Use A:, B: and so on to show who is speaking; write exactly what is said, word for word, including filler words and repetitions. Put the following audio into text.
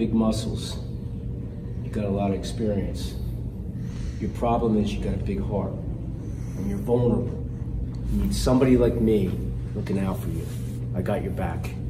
A: big muscles. You got a lot of experience. Your problem is you got a big heart, and you're vulnerable. You need somebody like me looking out for you. I got your back.